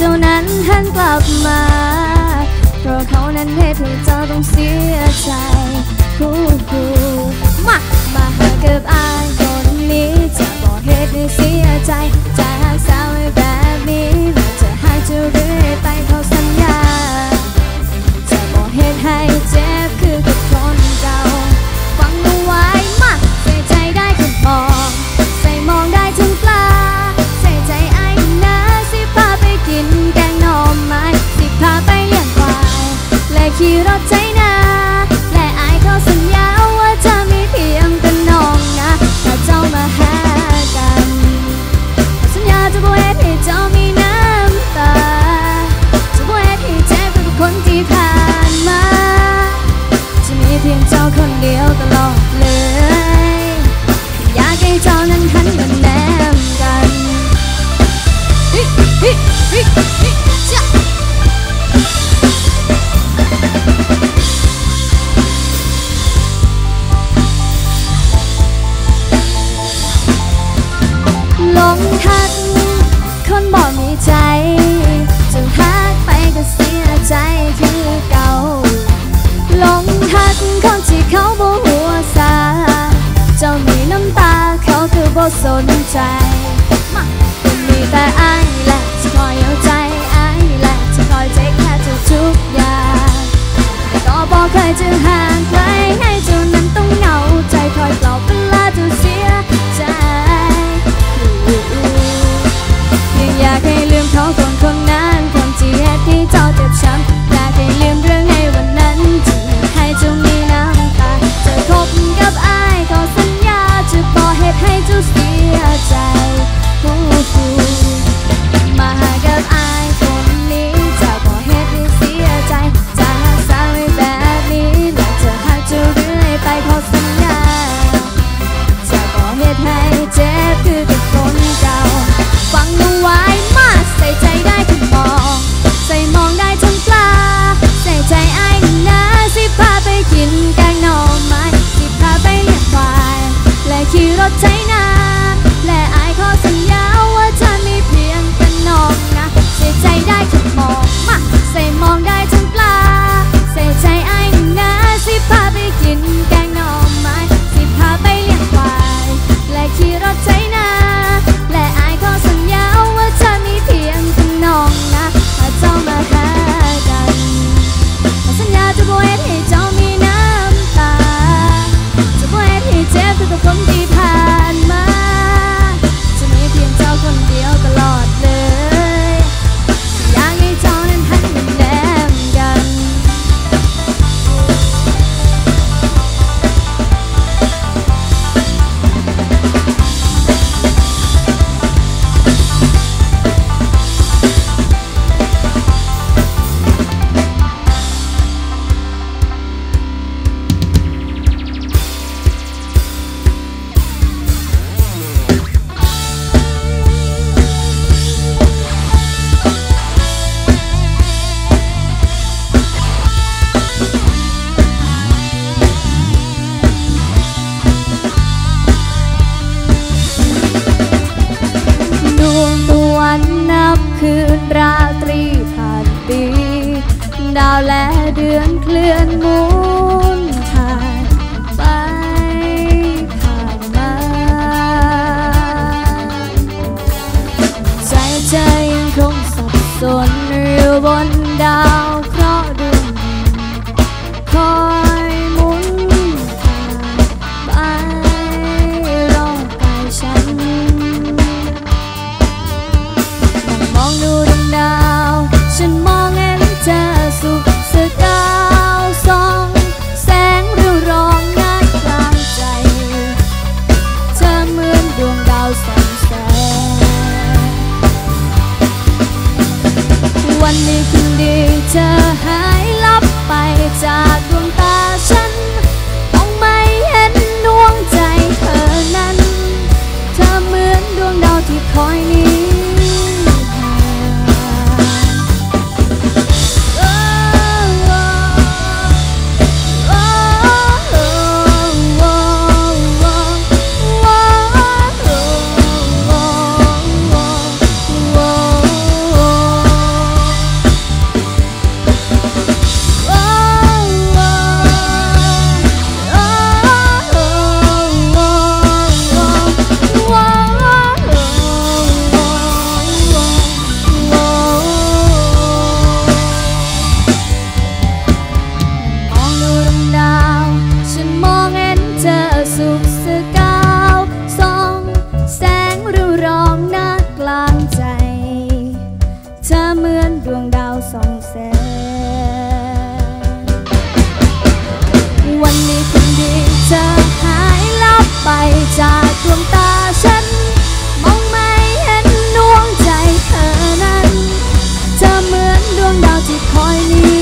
จ้านั้นหันกลับมาเพราะเขานั้นเหตุให้เจ้าต้องเสียใจมาหากับอายคนนี้จะบอกเหตุให้เสียใจจะหักสาวไว้แบบนี้และจะให้เจ้าเรื่อยไปเขาสัญญาจะบอกเหตุให้เจ็บคือกับคนเก่าฟังเอาไว้มาใส่ใจได้แค่มองใส่มองได้ถึงปลาใส่ใจไอ้นะสิพาไปกินแกงหน่อไม้สิพาไปเลี้ยงควายและขี่รถใจนาและไอ้เขาสัญญาว่าจะมีเพียงแต่น้องนะถ้าเจ้ามาหากันสัญญาจะบ่เฮ็ดให้เจ้ามีน้ำตาจะบ่เฮ็ดให้เจ็บกับคนที่ผ่านมาจะมีเพียงเจ้าคนเดียวตลอดเลยอยากให้เจ้านั้นหันมาแนมกันลงทักคนบอกมีใจจะหักไปก็เสียใจคือเก่าลงทักคนที่เขาบ่หัวซาเจ้ามีน้ำตาเขาคือบ่สนใจก็มีแต่อ้ายแหละที่คอยเอาใจอ้ายแหละที่คอยเทคแคร์ทุกอย่างแต่ก็บอกเคยจะห่างไกลให้เจ้านั้นต้องเหงาใจคอยปลอบเวลาเจ้าเสียใจยังอยากให้ลืมเขาคนนั้นคนที่เหตุที่เจ้าเจ็บช้ำอยากให้ลืมเรื่องในวันนั้นที่ให้เจ้ามีน้ำตาจะคบกับอ้ายขอสัญญาจะบ่เหตุให้เจ้าเสียใจมาหากับอ้ายคนนี้จะบ่เหตุให้เสียใจจะหักษาไว้แบบนี้และจะหักเจ้าเรื่อยไปขอสัญญาจะบ่เหตุให้เจ็บคือกับคนเก่าฟังเอาไว้มาใส่ใจได้ทุกมองใส่มองได้ทั้งปลาใส่ใจไอ้นะสิพาไปกินแกงหน่อไม้สิพาไปเลี้ยงควายและขี่รถไถนาและไอ้ขอสัญญาว่าจะมีเพียงแต่น้องนะใส่ใจได้ทุกมองมาใส่มองได้ทั้งปลาใส่ใจไอ้นะสิพาไปกินแกงหน่อไม้สิพาไปเลี้ยงควายและขี่รถไถนาและไอ้ขอสัญญาว่าจะมีเพียงแต่น้องนะถ้าเจ้ามาหากันสัญญาจะบ่เฮ็ดให้เจ้ามีน้ำตาจะบ่เฮ็ดให้เจ็บกับคนที่ผ่านมาจะมีเพียงเจ้าคนเดียวตลอดเลยอยากให้เจ้านั้นหันมาแนมกันคืนราตรีผ่านปีดาวและเดือนเคลื่อนหมุนผ่านไปผ่านมาใจยังคงสับสนอยู่บนดาวเคราะห์ดวงคอยหมุนผ่านไปรอบกายฉันมองดูดวงดาวฉันมองเห็นเธอสุขสกาวส่องแสงเรืองรองนัดกลางใจเธอเหมือนดวงดาวส่องแสงวันนี้คืนดีเธอหายลับไปจากดวงตาฉันมองไม่เห็นดวงใจเธอนั้นเธอเหมือนดวงดาวที่คอยนี้ไปจากดวงตาฉันมองไม่เห็นดวงใจเธอนั้นเธอเหมือนดวงดาวที่คอยนี้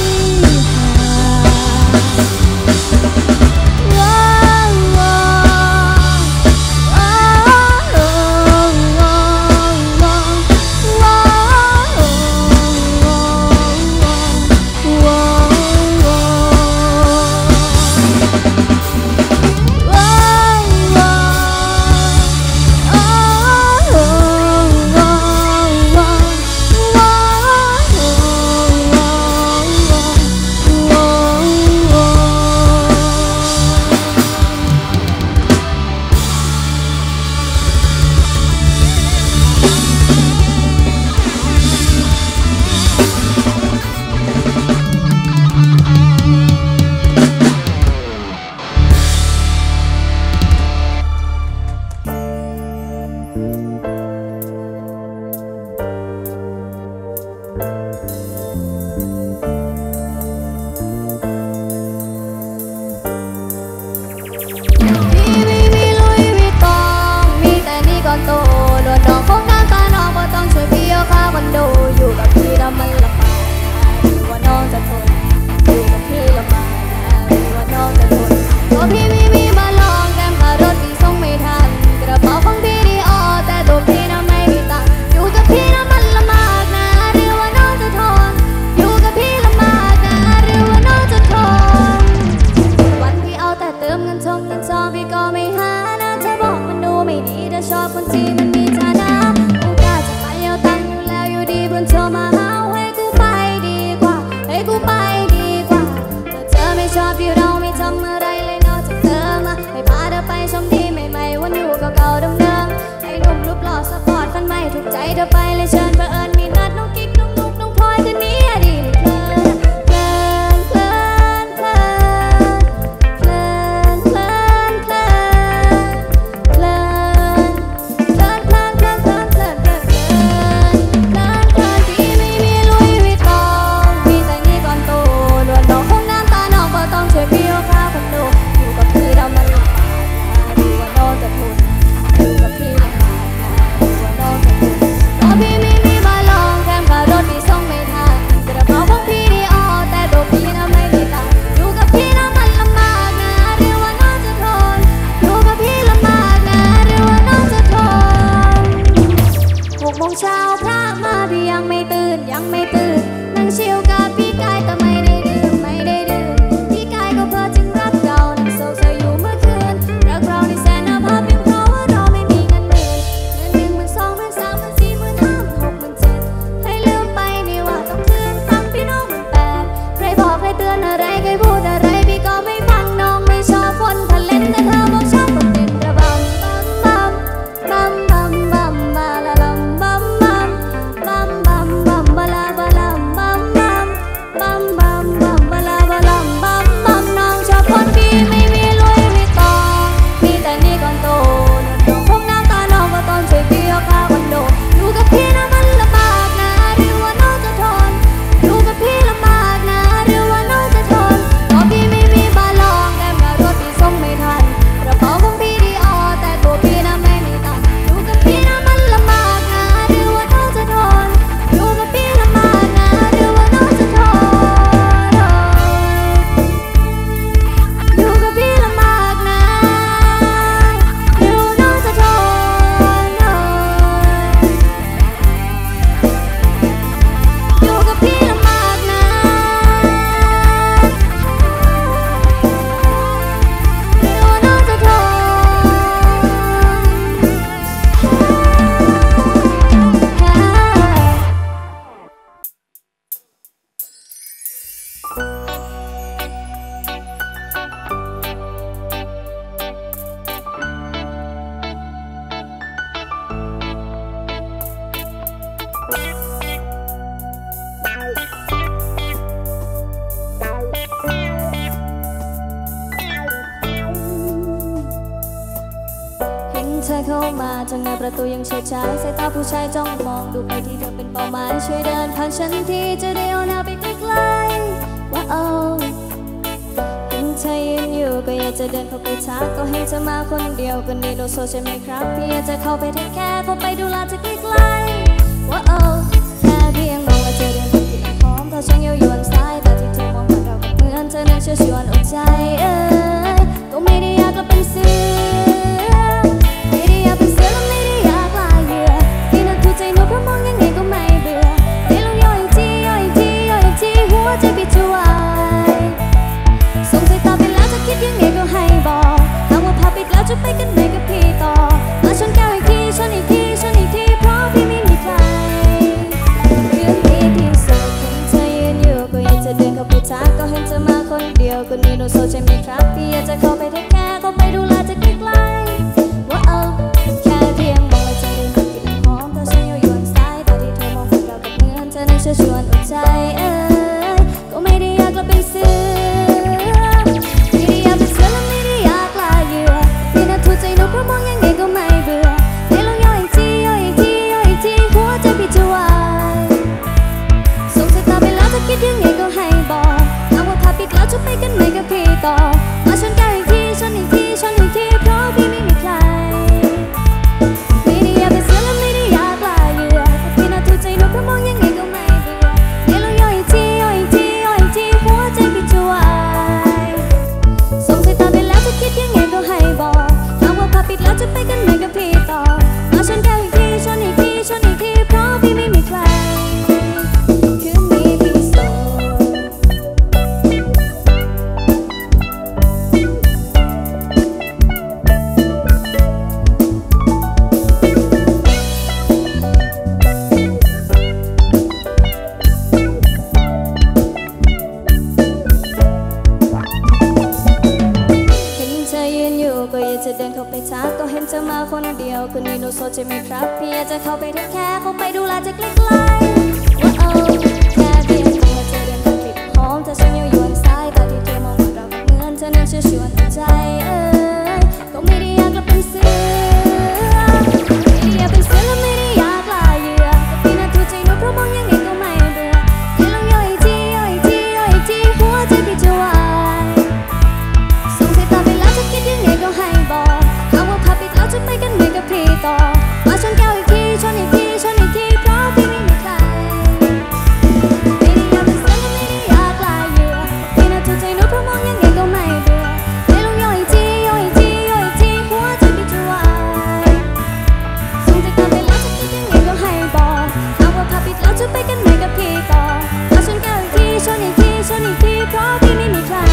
เธอเข้ามาทางหน้าประตูยังเฉิดฉายสายตาผู้ชายจ้องมองดูไปที่เธอเป็นเป้าหมายช่วยเดินผ่านฉันที่จะได้เอาหน้าไปใกล้ๆว่าเอาเห็นเธอยืนอยู่อยู่ก็อยากจะเดินเข้าไปทักก็เห็นเธอมาคนเดียวก็นี่โลกโซเชียลมีครับพี่อยากจะเข้าไปเทคแคร์เข้าไปดูแลจะใกล้ๆว่าแค่เพียงมองว่าเธอเดินเข้าไปหอมเพราะฉันอยู่วันซ้ายแต่ที่เธอมองมาเราก็เหมือนเธอนั้นเชื่อชวนอดใจก็ไม่ได้อยากกลับเป็นเสือไม่ได้อยากเป็นเสือและไม่ได้อยากลายเหยื่อที่นั่นถูกใจหนูเพราะมองยังไงก็ไม่เบื่อได้ลองย่อยอีกทีย่อยอีกทีย่อยอีกทีหัวใจปิดจะวายส่งสายตาไปแล้วจะคิดยังไงก็ให้บอกหากว่าพาปิดแล้วจะไปกันไหนกับพี่ต่อมาชนแก้วอีกทีชนอีกทีชนอีกทีเพราะพี่ไม่มีใครเรื่องนี้ที่สุดเห็นเธอยืนอยู่ก็อยากจะเดินเข้าไปทักก็เห็นเธอมาคนเดียวก็นี่โลกโซเชียลมีครับพี่อยากจะเข้าไปเทคแคร์เข้าไปดูแลจะใกล้ๆว่าแค่เพียงมองว่าเธอเดินเข้าไปหอมเพราะฉันอยู่วันซ้ายแต่ที่เธอมองเราก็เหมือนเธอนั้นเชื่อชวนอดใจก็ไม่ได้อยากกลับเป็นเสือไม่ได้อยากเป็นเสือและไม่ได้อยากลายเหยื่อที่น่าถูกใจหนูเพราะมองยังไงก็ไม่เบื่อได้ลองย่อยอีกทีย่อยอีกทีย่อยอีกทีหัวใจพี่จะวายส่งสายตาไปแล้วจะคิดยังไงก็ให้บอกหากว่าพาปิดแล้วจะไปกันไหนกับพี่ต่อมาชนแก้วอีกทีชนอีกทีชนอีกทีเพราะพี่ไม่มีใครไม่ได้อยากเป็นเสือและไม่ได้อยากลายเหยื่อที่น่าถูกใจหนูเพราะมองยังไงก็ไม่เบื่อได้ลองย่อยอีกทีย่อยอีกทีย่อยอีกทีหัวใจพี่จะวายส่งสายตาไปแล้วจะคิดยังไงก็ให้บอกหากว่าพาปิดแล้วจะไปกันไหนกับพี่ต่อมาชนแก้วอีกทีชนอีกทีชนอีกทีเพราะพี่ไม่มีใครคืนนี้พี่โสดก็อยากจะเดินเข้าไปทักก็เห็นเธอมาคนเดียวคนนี้โลกโซเชียลมีครับพี่อยากจะเข้าไปเทคแคร์เข้าไปดูแลจะใกล้ๆว่าแค่เพียงมองว่าเธอเดินเข้าไปหอมแต่ฉันอยู่วันซ้ายแต่ที่เธอมองว่าเราเหมือนเธอนั้นเชื่อชวนใจก็ไม่ได้อยากกลับเป็นเสือไม่ได้อยากเป็นเสือและไม่ได้อยากลายเหยื่อแต่พี่น่าถูกใจหนูเพราะมองยังไงก็ไม่เบื่อได้ลองย่อยอีกทีย่อยอีกทีย่อยอีกทีหัวใจพี่จะวายส่งสายตาไปแล้วจะคิดยังไงก็ให้บอกหากว่าพาปิดแล้วจะไปกันไหนกับพี่ต่อมาชนแก้วอีกทีชนอีกทีชนอีกทีเพราะพี่ไม่มีใครไม่ได้อยากเป็นเสือและไม่ได้อยากลายเหยื่อที่น่าถูกใจหนูเพราะมองยังไงก็ไม่เบื่อได้ลองย่อยอีกทีย่อยอีกทีย่อยอีกทีหัวใจพี่จะวายส่งสายตาไปแล้วจะคิดยังไงก็ให้บอกหากว่าพาปิดแล้วจะไปกันไหนกับพี่ต่อมาชนแก้วอีกทีชนอีกทีชนอีกทีเพราะพี่ไม่มีใคร